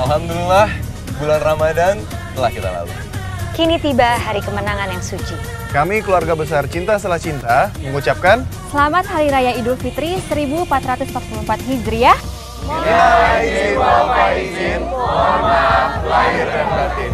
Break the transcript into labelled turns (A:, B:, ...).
A: Alhamdulillah, bulan Ramadan telah kita lalui.
B: Kini tiba hari kemenangan yang suci.
C: Kami keluarga besar Cinta Setelah Cinta mengucapkan
D: Selamat Hari Raya Idul Fitri 1444 Hijriah.
C: Minal aidin wal faizin, mohon maaf lahir dan batin.